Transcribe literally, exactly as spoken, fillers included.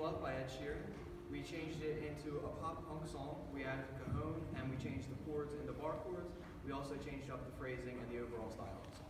Love by Ed Sheeran. We changed it into a pop punk song. We added cajon and we changed the chords into bar chords. We also changed up the phrasing and the overall style of the song.